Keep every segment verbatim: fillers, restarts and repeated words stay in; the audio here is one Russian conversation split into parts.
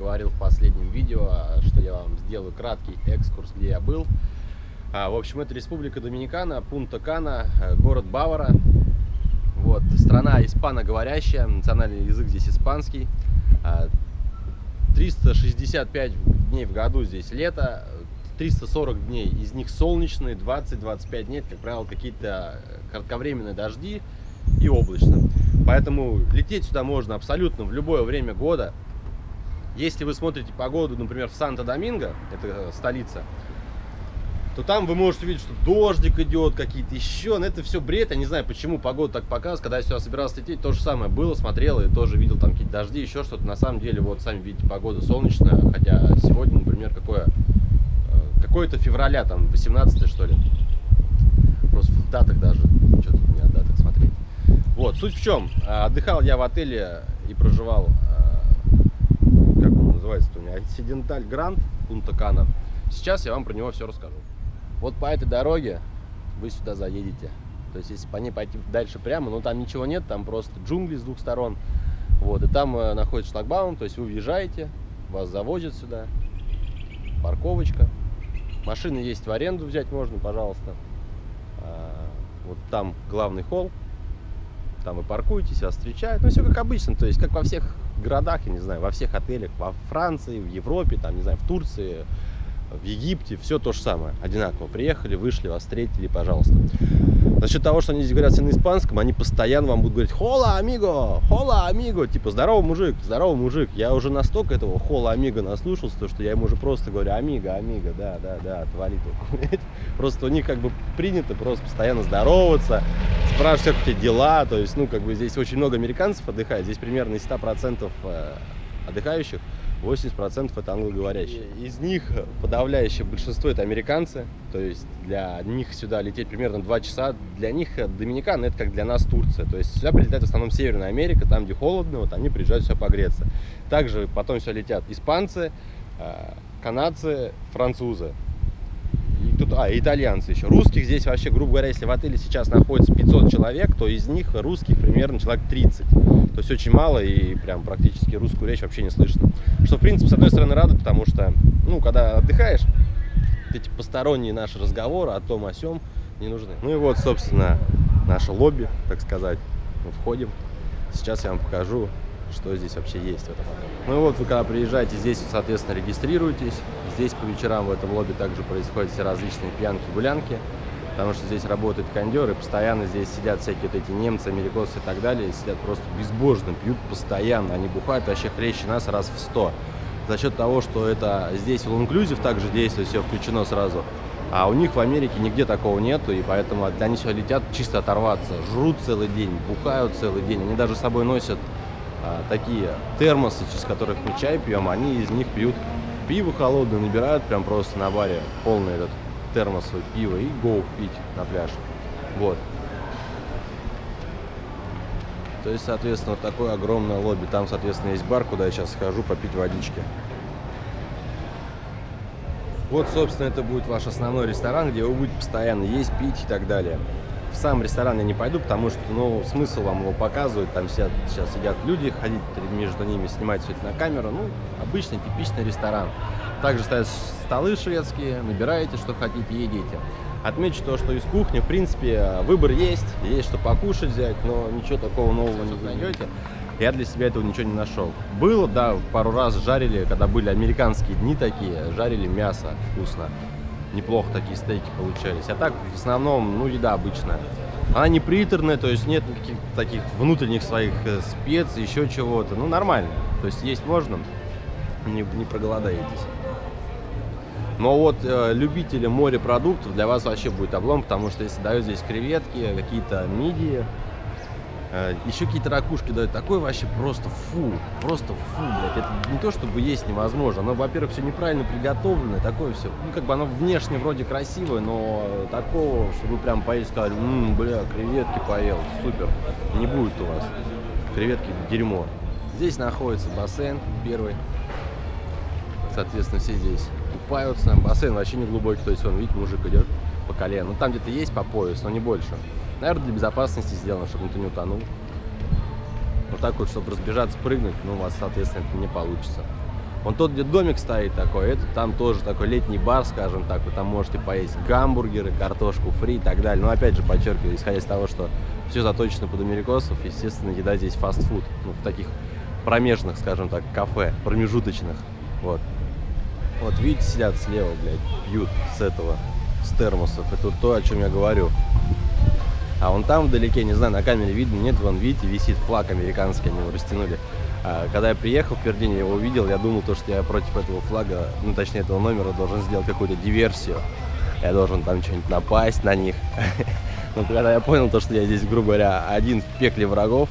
говорил в последнем видео, что я вам сделаю краткий экскурс, где я был. В общем, это Республика Доминикана, Пунта-Кана, город Бавара. Вот, страна испаноговорящая, национальный язык здесь испанский. триста шестьдесят пять дней в году здесь лето, триста сорок дней из них солнечные, двадцать-двадцать пять дней, как правило, какие-то кратковременные дожди и облачно. Поэтому лететь сюда можно абсолютно в любое время года. Если вы смотрите погоду, например, в Санто-Доминго, это столица, то там вы можете видеть, что дождик идет, какие-то еще. Но это все бред. Я не знаю, почему погода так показывает. Когда я сюда собирался лететь, то же самое было, смотрел и тоже видел там какие-то дожди, еще что-то. На самом деле, вот сами видите, погода солнечная. Хотя сегодня, например, какое какое-то февраля, там восемнадцатое, что ли. Просто в датах даже. Что тут у меня датах смотреть. Вот, суть в чем. Отдыхал я в отеле и проживал, как он называется-то у меня, Occidental Grand Пунта-Кана. Сейчас я вам про него все расскажу. Вот по этой дороге вы сюда заедете. То есть, если по ней пойти дальше прямо, но там ничего нет, там просто джунгли с двух сторон. Вот, и там э, находится шлагбаум, то есть вы въезжаете, вас завозят сюда, парковочка. Машины есть в аренду, взять можно, пожалуйста. А, вот там главный холл, там вы паркуетесь, вас встречают. Ну, все как обычно, то есть, как во всех городах, я не знаю, во всех отелях, во Франции, в Европе, там, не знаю, в Турции, в Египте, все то же самое, одинаково. Приехали, вышли, вас встретили, пожалуйста. За счет того, что они здесь говорят все на испанском, они постоянно вам будут говорить «Хола, амиго! Хола, амиго!» Типа «Здорово, мужик! Здорово, мужик!» Я уже настолько этого «Хола, амиго» наслушался, что я ему уже просто говорю «Амиго, амиго, да, да, да, отвали тут». Просто у них как бы принято просто постоянно здороваться, спрашивать, как у тебя дела. То есть, ну, как бы здесь очень много американцев отдыхает. Здесь примерно из ста процентов отдыхающих восемьдесят процентов это англоговорящие. Из них подавляющее большинство это американцы. То есть для них сюда лететь примерно два часа. Для них Доминикана это как для нас Турция. То есть сюда прилетает в основном Северная Америка, там где холодно, вот они приезжают сюда погреться. Также потом сюда летят испанцы, канадцы, французы. И тут, а, итальянцы еще. Русских здесь вообще, грубо говоря, если в отеле сейчас находится пятьсот человек, то из них русских примерно человек тридцать. То есть очень мало и прям практически русскую речь вообще не слышно. Что, в принципе, с одной стороны радует, потому что, ну, когда отдыхаешь, эти посторонние наши разговоры о том, о сём не нужны. Ну и вот, собственно, наше лобби, так сказать. Мы входим. Сейчас я вам покажу, что здесь вообще есть в этом отеле. Ну и вот вы когда приезжаете, здесь, соответственно, регистрируетесь. Здесь по вечерам в этом лобби также происходят все различные пьянки-гулянки, потому что здесь работают кондеры, постоянно здесь сидят всякие вот эти немцы, американцы и так далее, и сидят просто безбожно, пьют постоянно, они бухают вообще хлеще нас раз в сто. За счет того, что это здесь all inclusive также действует, все включено сразу, а у них в Америке нигде такого нету, и поэтому они сюда летят чисто оторваться, жрут целый день, бухают целый день, они даже с собой носят а, такие термосы, через которых мы чай пьем, они из них пьют пиво холодное, набирают прям просто на баре полный этот термос свой пива и гоу пить на пляж. Вот. То есть, соответственно, вот такое огромное лобби. Там, соответственно, есть бар, куда я сейчас схожу попить водички. Вот, собственно, это будет ваш основной ресторан, где вы будете постоянно есть, пить и так далее. В сам ресторан я не пойду, потому что, ну, смысл вам его показывать. Там сидят, сейчас сидят люди, ходить между ними, снимать все это на камеру. Ну, обычный, типичный ресторан. Также стоят столы шведские, набираете, что хотите, едите. Отмечу то, что из кухни, в принципе, выбор есть, есть что покушать взять, но ничего такого нового не найдете. Я для себя этого ничего не нашел. Было, да, пару раз жарили, когда были американские дни такие, жарили мясо вкусно. Неплохо такие стейки получались. А так, в основном, ну, еда обычная. Она не приторная, то есть нет никаких таких внутренних своих специй, еще чего-то. Ну, нормально. То есть есть можно, не, не проголодаетесь. Но вот э, любителям морепродуктов для вас вообще будет облом, потому что если дают здесь креветки, какие-то мидии, э, еще какие-то ракушки дают, такое вообще просто фу, просто фу, блядь. Это не то, чтобы есть невозможно, оно, во-первых, все неправильно приготовлено, такое все, ну, как бы оно внешне вроде красивое, но такого, чтобы прям поесть, сказали, ммм, бля, креветки поел, супер, не будет у вас. Креветки дерьмо. Здесь находится бассейн первый, соответственно, все здесь купаются. Бассейн вообще не глубокий, то есть он, видите, мужик идет по колено. Ну, там где-то есть по пояс, но не больше. Наверное, для безопасности сделано, чтобы никто не утонул. Вот так вот, чтобы разбежаться, прыгнуть, ну, у вас, соответственно, это не получится. Вон тот, где домик стоит такой, это там тоже такой летний бар, скажем так. Вы там можете поесть гамбургеры, картошку фри и так далее. Но опять же, подчеркиваю, исходя из того, что все заточено под америкосов, естественно, еда здесь фастфуд. Ну, в таких промежных, скажем так, кафе, промежуточных. Вот. Вот видите, сидят слева, блядь, пьют с этого, с термосов. Это то, о чем я говорю. А вон там вдалеке, не знаю, на камере видно, нет, вон, видите, висит флаг американский, они его растянули. А когда я приехал в Пердень, я его увидел, я думал, то, что я против этого флага, ну, точнее, этого номера должен сделать какую-то диверсию. Я должен там что-нибудь напасть на них. Но когда я понял то, что я здесь, грубо говоря, один в пекле врагов,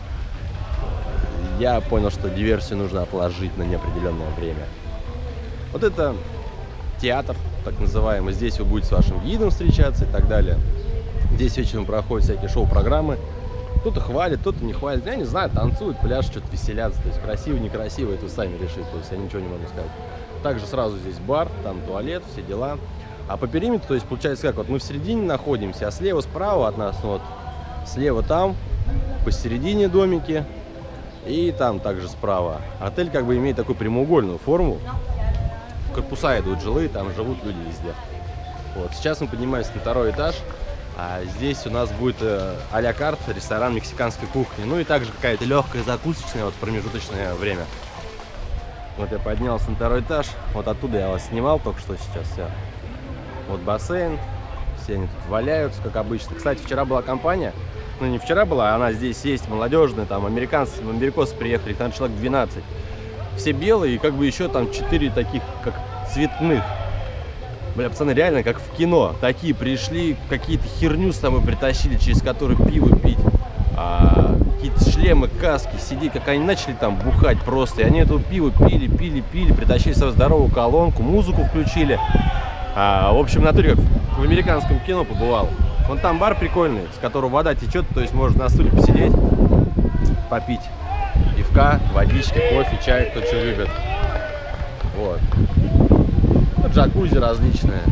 я понял, что диверсию нужно отложить на неопределенное время. Вот это театр, так называемый. Здесь вы будете с вашим гидом встречаться и так далее. Здесь вечером проходят всякие шоу-программы. Кто-то хвалит, кто-то не хвалит. Я не знаю, танцуют, пляж, что-то веселятся. То есть красиво, некрасиво, это вы сами решите. То есть я ничего не могу сказать. Также сразу здесь бар, там туалет, все дела. А по периметру, то есть получается как, вот мы в середине находимся, а слева, справа от нас, ну, вот, слева там, посередине домики, и там также справа. Отель как бы имеет такую прямоугольную форму. Корпуса идут жилые, там живут люди везде. Вот, сейчас мы поднимаемся на второй этаж. А здесь у нас будет э, а-ля карт, ресторан мексиканской кухни. Ну и также какая-то легкая закусочная, вот в промежуточное время. Вот я поднялся на второй этаж. Вот оттуда я вас снимал только что сейчас. Все. Вот бассейн. Все они тут валяются, как обычно. Кстати, вчера была компания. Ну не вчера была, она здесь есть, молодежная. Там американцы, америкосы приехали, их там человек двенадцать. Все белые и как бы еще там четыре таких, как цветных. Бля, пацаны, реально как в кино. Такие пришли, какие-то херню с собой притащили, через которую пиво пить. А, какие-то шлемы, каски, сидеть, как они начали там бухать просто. И они это пиво пили, пили, пили, притащили свою здоровую колонку, музыку включили. А, в общем, в натуре, как в американском кино побывал. Вон там бар прикольный, с которого вода течет, то есть можно на стуле посидеть, попить пивка, водички, кофе, чай, кто что любит. Вот. Джакузи различные.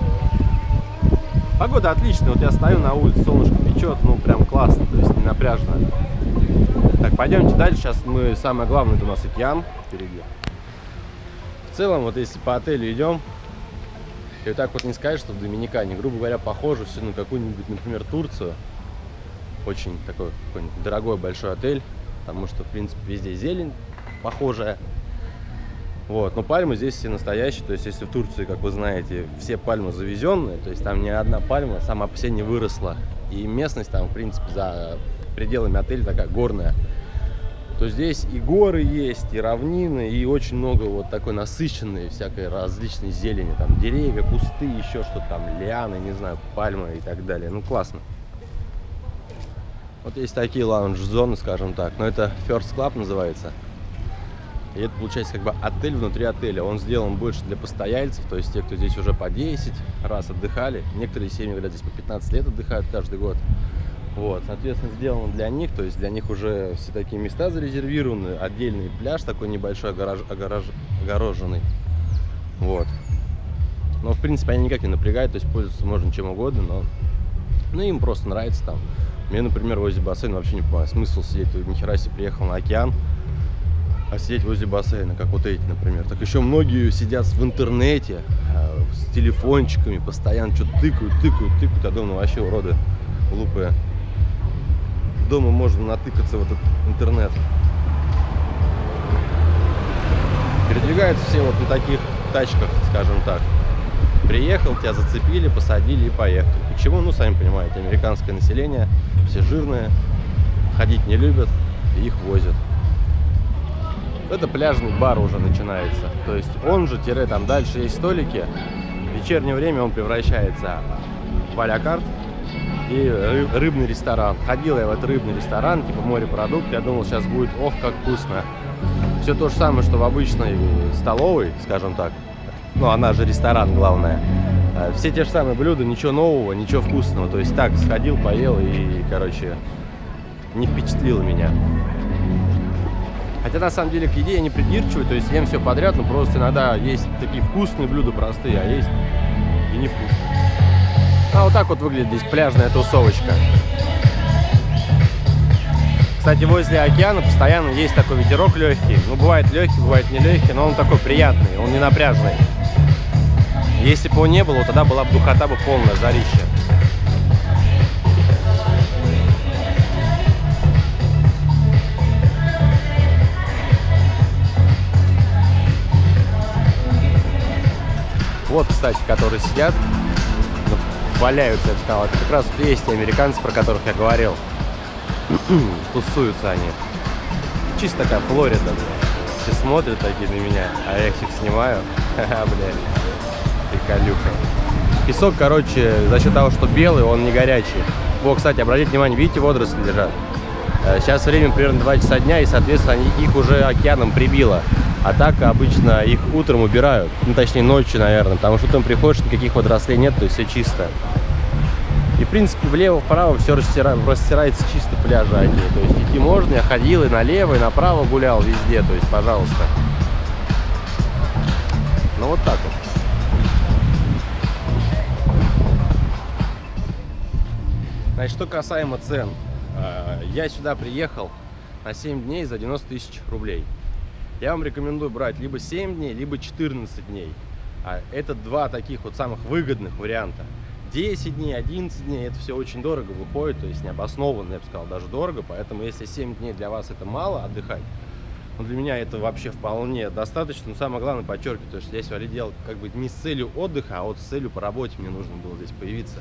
Погода отличная. Вот я стою на улице, солнышко печет, ну прям классно, то есть не напряжно. Так, пойдемте дальше. Сейчас мы, самое главное, это у нас океан впереди. В целом, вот если по отелю идем, и вот так вот не сказать, что в Доминикане, грубо говоря, похоже все на какую-нибудь, например, Турцию. Очень такой какой-нибудь дорогой большой отель, потому что, в принципе, везде зелень похожая. Вот, но пальмы здесь все настоящие, то есть если в Турции, как вы знаете, все пальмы завезенные, то есть там ни одна пальма сама по себе не выросла, и местность там, в принципе, за пределами отеля такая горная, то здесь и горы есть, и равнины, и очень много вот такой насыщенной всякой различной зелени, там деревья, кусты, еще что-то там, лианы, не знаю, пальмы и так далее, ну классно. Вот есть такие лаунж-зоны, скажем так, но это First Club называется. И это получается как бы отель внутри отеля. Он сделан больше для постояльцев, то есть те, кто здесь уже по десять раз отдыхали. Некоторые семьи, говорят, здесь по пятнадцать лет отдыхают каждый год. Вот, соответственно, сделано для них, то есть для них уже все такие места зарезервированы. Отдельный пляж такой небольшой, огорож... Огорож... огороженный. Вот. Но, в принципе, они никак не напрягают, то есть пользоваться можно чем угодно, но ну, им просто нравится там. Мне, например, возле бассейна вообще не понимаю, смысл сидеть, ни хера себе приехал на океан, а сидеть возле бассейна, как вот эти, например. Так еще многие сидят в интернете, с телефончиками, постоянно что-то тыкают, тыкают, тыкают, а дома вообще уроды глупые. Дома можно натыкаться в этот интернет. Передвигаются все вот на таких тачках, скажем так. Приехал, тебя зацепили, посадили и поехали. Почему? Ну, сами понимаете, американское население, все жирные, ходить не любят, и их возят. Это пляжный бар уже начинается. То есть он же, тире, там дальше есть столики. В вечернее время он превращается в а-ля карт и рыбный ресторан. Ходил я в этот рыбный ресторан, типа морепродукт. Я думал, сейчас будет, ох, как вкусно. Все то же самое, что в обычной столовой, скажем так. Ну, она же ресторан, главное. Все те же самые блюда, ничего нового, ничего вкусного. То есть так, сходил, поел и, короче, не впечатлило меня. Хотя на самом деле к еде я не придирчивый, то есть ем все подряд, но просто иногда есть такие вкусные блюда простые, а есть и невкусные. А вот так вот выглядит здесь пляжная тусовочка. Кстати, возле океана постоянно есть такой ветерок легкий. Ну, бывает легкий, бывает не легкий, но он такой приятный, он не напряжный. Если бы его не было, тогда была бы духота бы полная, жарища. Вот, кстати, которые сидят, валяются, я бы сказал. Это как раз есть те американцы, про которых я говорил. Тусуются они. Чисто такая Флорида, бля. Все смотрят такие на меня, а я их снимаю. Ха-ха, бля. Приколюха. Песок, короче, за счет того, что белый, он не горячий. О, кстати, обратите внимание, видите, водоросли лежат. Сейчас время примерно два часа дня, и, соответственно, они, их уже океаном прибило. А так обычно их утром убирают. Ну, точнее, ночью, наверное. Потому что утром приходишь, никаких водорослей нет, то есть все чисто. И, в принципе, влево-вправо все растирается чисто пляжи одни. То есть идти можно, я ходил и налево, и направо гулял везде. То есть, пожалуйста. Ну, вот так вот. Значит, что касаемо цен. Я сюда приехал на семь дней за девяносто тысяч рублей. Я вам рекомендую брать либо семь дней, либо четырнадцать дней. А это два таких вот самых выгодных варианта. десять дней, одиннадцать дней, это все очень дорого выходит, то есть необоснованно, я бы сказал, даже дорого. Поэтому если семь дней для вас это мало отдыхать, но для меня это вообще вполне достаточно. Но самое главное, подчеркиваю, то, что я сюда летел как бы не с целью отдыха, а вот с целью по работе мне нужно было здесь появиться.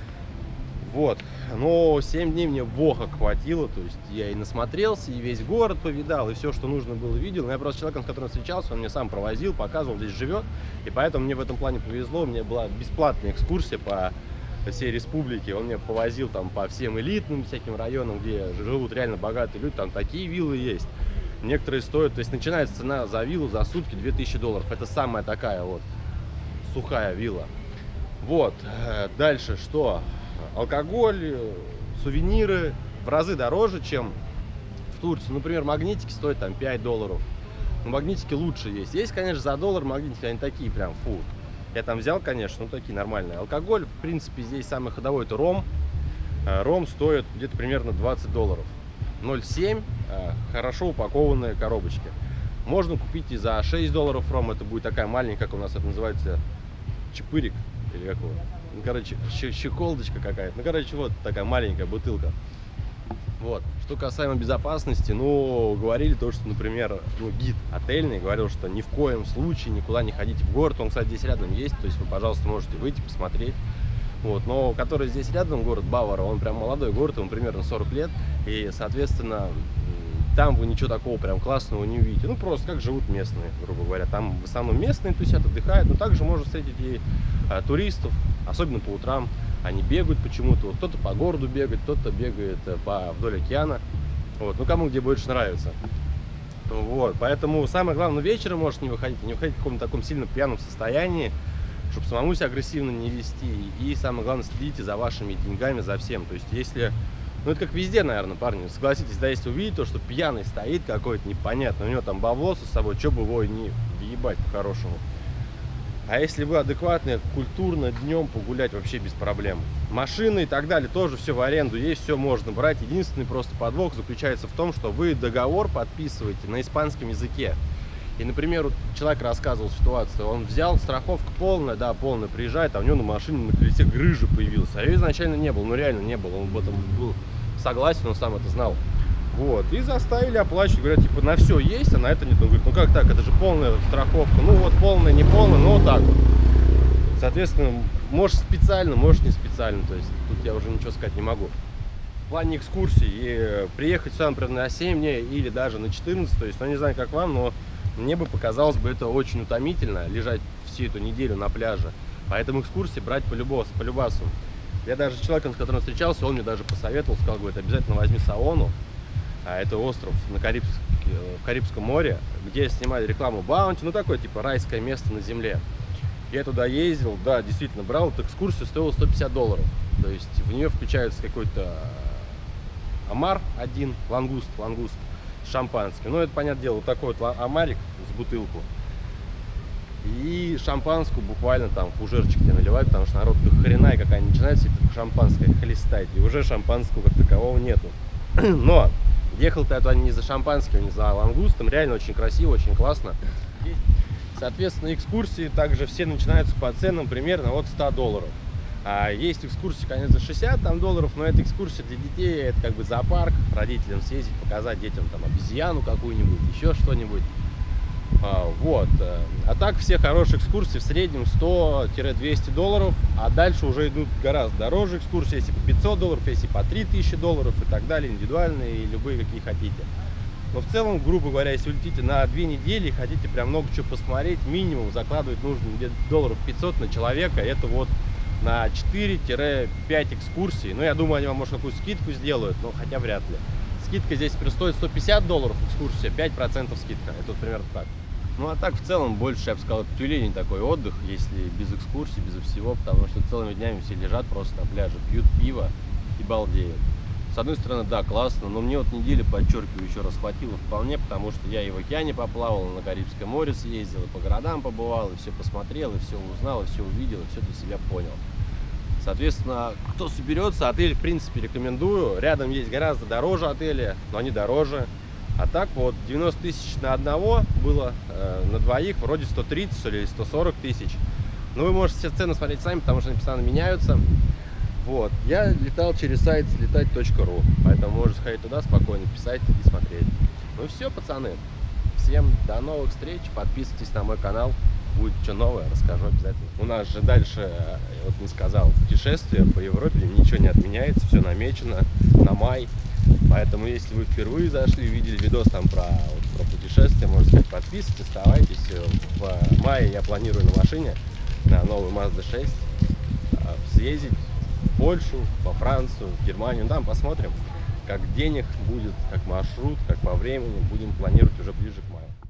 Вот, но семь дней мне воха хватило, то есть я и насмотрелся, и весь город повидал, и все, что нужно было, видел. Но я просто человеком, с которым встречался, он мне сам провозил, показывал, здесь живет, и поэтому мне в этом плане повезло. У меня была бесплатная экскурсия по всей республике, он меня повозил там по всем элитным всяким районам, где живут реально богатые люди, там такие виллы есть. Некоторые стоят, то есть начинается цена за виллу за сутки две тысячи долларов, это самая такая вот сухая вилла. Вот, дальше что? Алкоголь, сувениры в разы дороже, чем в Турции. Например, магнитики стоят там пять долларов. Но магнитики лучше есть. Есть, конечно, за доллар магнитики, они такие прям, фу. Я там взял, конечно, ну такие нормальные. Алкоголь, в принципе, здесь самый ходовой это ром. Ром стоит где-то примерно двадцать долларов. ноль семь, хорошо упакованные коробочки. Можно купить и за шесть долларов ром. Это будет такая маленькая, как у нас это называется, чепырик. Или как его? Ну, короче, щеколдочка какая-то. Ну, короче, вот такая маленькая бутылка. Вот. Что касаемо безопасности, ну, говорили то, что, например, ну, гид отельный говорил, что ни в коем случае никуда не ходите в город. Он, кстати, здесь рядом есть, то есть вы, пожалуйста, можете выйти, посмотреть. Вот. Но который здесь рядом, город Бавара, он прям молодой город, ему примерно сорок лет. И, соответственно, там вы ничего такого прям классного не увидите. Ну, просто как живут местные, грубо говоря. Там в основном местные тусят, отдыхают, но также можно встретить и а, туристов, особенно по утрам. Они бегают почему-то, вот кто-то по городу бегает, кто-то бегает по, вдоль океана. Вот. Ну, кому где больше нравится. Вот. Поэтому самое главное, вечером можете не выходить, не выходить в каком-то таком сильно пьяном состоянии, чтобы самому себя агрессивно не вести. И самое главное, следите за вашими деньгами, за всем. То есть, если... Ну, это как везде, наверное, парни. Согласитесь, да, если увидите то, что пьяный стоит какой-то непонятный, у него там бабло с собой, что бы его и не въебать по-хорошему. А если вы адекватны, культурно днем погулять вообще без проблем. Машины и так далее тоже все в аренду есть, все можно брать. Единственный просто подвох заключается в том, что вы договор подписываете на испанском языке. И, например, вот человек рассказывал ситуацию, он взял, страховка полная, да, полная, приезжает, а у него на машине на колесе грыжа появилась. А ее изначально не было, ну реально не было, он об этом был согласен, он сам это знал. Вот, и заставили оплачивать, говорят, типа, на все есть, а на это нет. Он говорит, ну как так, это же полная страховка, ну вот полная, не полная, ну вот так вот. Соответственно, может специально, может не специально, то есть тут я уже ничего сказать не могу. В плане экскурсий, и приехать сюда, например, на семь дней или даже на четырнадцать, то есть, ну не знаю, как вам, но мне бы показалось бы это очень утомительно, лежать всю эту неделю на пляже. Поэтому экскурсии брать по любасу. Я даже с человеком, с которым встречался, он мне даже посоветовал, сказал, говорит, обязательно возьми Саону. А это остров на Кариб... в Карибском море, где снимали рекламу Баунти, ну такое типа райское место на земле. Я туда ездил, да, действительно брал, вот экскурсия стоила сто пятьдесят долларов. То есть в нее включается какой-то омар один, лангуст, лангуст шампанский. Ну это, понятное дело, вот такой вот омарик с бутылку. И шампанскую буквально там фужерчик тебе наливают, потому что народ до хрена, и какая начинает себе шампанское хлестать. И уже шампанского как такового нету. Но Ехал-то я туда не за шампанским, не за лангустом, реально очень красиво, очень классно. Соответственно, экскурсии также все начинаются по ценам примерно от ста долларов. А есть экскурсии, конечно, за шестьдесят там, долларов, но это экскурсия для детей, это как бы зоопарк, родителям съездить, показать детям там обезьяну какую-нибудь, еще что-нибудь. А, вот. А так все хорошие экскурсии в среднем сто — двести долларов, а дальше уже идут гораздо дороже экскурсии, если по пятьсот долларов, если по три тысячи долларов и так далее, индивидуальные и любые, какие хотите. Но в целом, грубо говоря, если вы летите на две недели и хотите прям много чего посмотреть, минимум закладывать нужно где-то долларов пятьсот на человека, это вот на четыре — пять экскурсий. Ну, я думаю, они вам, может, какую скидку сделают, но хотя вряд ли. Скидка здесь стоит сто пятьдесят долларов экскурсия, пять процентов скидка. Это вот примерно так. Ну, а так, в целом, больше, я бы сказал, это тюлень такой отдых, если без экскурсий, без всего, потому что целыми днями все лежат просто на пляже, пьют пиво и балдеют. С одной стороны, да, классно, но мне вот недели, подчеркиваю, еще раз хватило вполне, потому что я и в океане поплавал, на Карибское море съездил, и по городам побывал, и все посмотрел, и все узнал, и все увидел, и все для себя понял. Соответственно, кто соберется, отель, в принципе, рекомендую. Рядом есть гораздо дороже отели, но они дороже. А так вот, девяносто тысяч на одного было, э, на двоих вроде сто тридцать, что ли, или сто сорок тысяч. Но вы можете все цены смотреть сами, потому что они постоянно меняются. Вот, я летал через сайт слетать точка ру, поэтому можете сходить туда спокойно, писать и смотреть. Ну и все, пацаны. Всем до новых встреч, подписывайтесь на мой канал, будет что новое, расскажу обязательно. У нас же дальше, я вот не сказал, путешествие по Европе, ничего не отменяется, все намечено на май. Поэтому, если вы впервые зашли, видели видос там про, вот, про путешествие, можете сказать, подписывайтесь, оставайтесь. В мае я планирую на машине, на новую Мазда шесть, съездить в Польшу, во Францию, в Германию. Там посмотрим, как денег будет, как маршрут, как по времени. Будем планировать уже ближе к маю.